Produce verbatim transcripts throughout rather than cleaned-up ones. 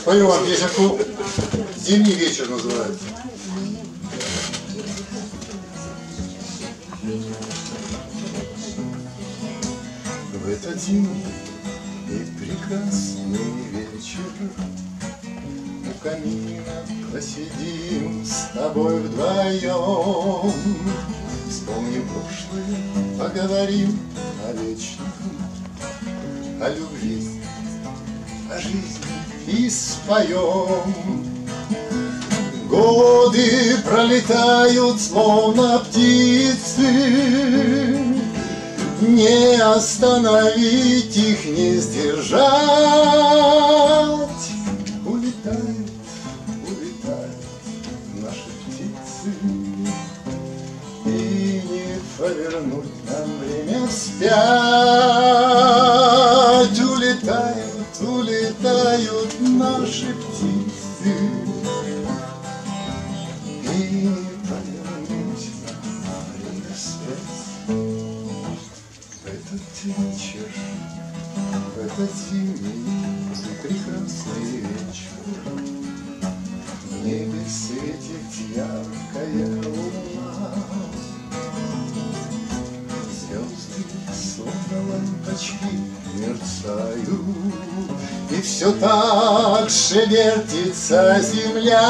Спою вам песенку. «Зимний вечер» называется. В этот зимний и прекрасный вечер у камина посидим с тобой вдвоем. Вспомним прошлое, поговорим о вечном, о любви, о жизни и споем. Годы пролетают, словно птицы, не остановить их, не сдержать. Улетают, улетают наши птицы, и не повернуть нам время вспять. Улетают, улетают наши птицы, и не повернуть нам время вспять. В этот вечер, в этот зимний прекрасный вечер в небе светит яркая луна. Звезды, словно лампочки, мерцают, и все так же вертится земля.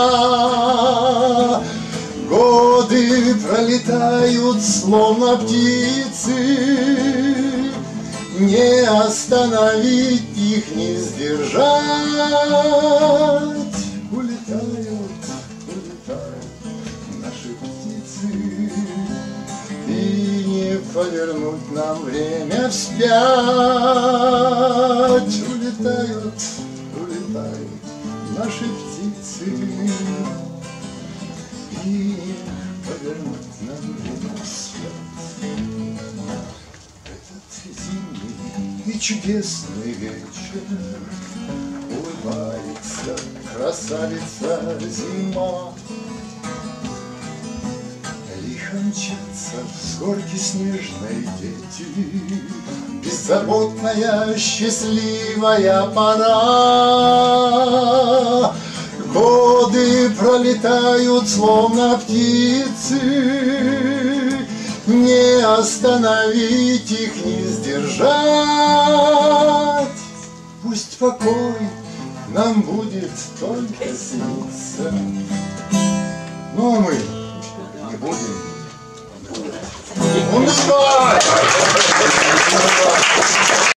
Годы пролетают, словно птицы, не остановить их, не сдержать. Улетают, улетают наши птицы, и не повернуть нам время вспять. Улетают, улетают наши птицы, и повернуть нам время вспять. Этот зимний и чудесный вечер улыбается красавица зима. Лихо мчатся с горки снежной дети, беззаботная счастливая пора. Годы пролетают, словно птицы, не остановить их, не сдержать. Пусть покой нам будет только сниться, но мы не будем унывать.